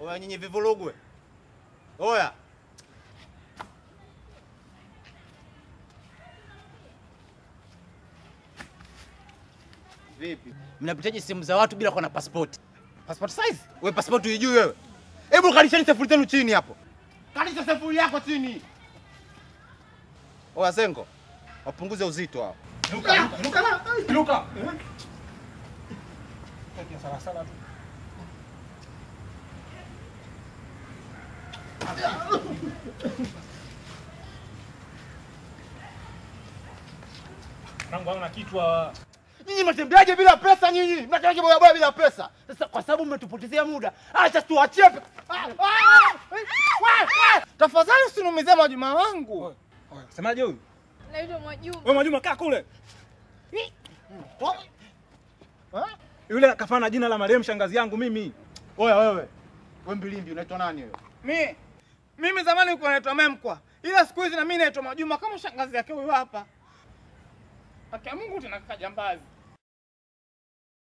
Oya nyinyi vivurugwe. Oya. Vipi? Mnapitaje simu za watu bila kuwa na passport? Passport size? Wewe passport unijui wewe? Hebu kalisheni safuri zenu chini hapo. Kalisha safuri yako chini. Oya Sengo. Wapunguze uzito hao. Luka. Sawa sawa tu. Nangu ana kitu wa. Nyinyi mnatembeaje bila pesa nyinyi? Mnatembeaje boya bila pesa? Sasa kwa sababu mmetupotezea muda. Acha tuachie. Tafadhali usinumizie Mwajuma wangu. Semaje huyu? Naitwa Mwajuma. Wewe Mwajuma kaa kule. Yule kafana jina la marehemu shangazi yangu mimi. Oya wewe. Wewe Mbilimbi unaitwa nani wewe? Mimi zamani nilikuwa naitwa Memkwa. Ila siku hizi na mimi naitwa Mwajuma kama shangazi yake huyu hapa. Akia Mungu tena kaka jambazi.